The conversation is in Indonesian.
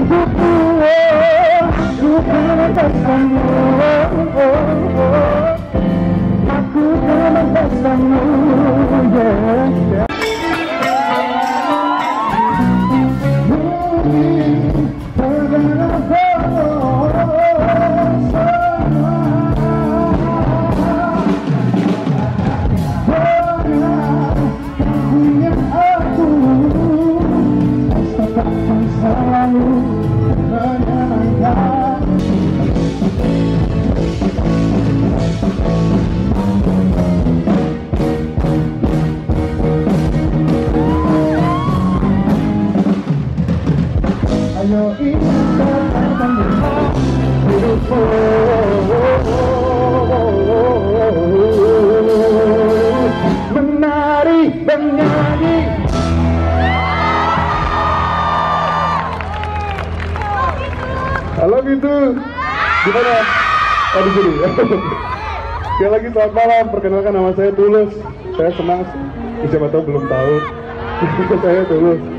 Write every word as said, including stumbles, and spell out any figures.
Aku kan bersamamu, aku kan bersamamu, yeah. Ayo ingatkan hidupku, menari bernyanyi. Halo gitu, gimana? Oh di sini. Sekali lagi selamat malam, perkenalkan nama saya Tulus. Saya senang, siapa tahu belum tahu. Saya Tulus.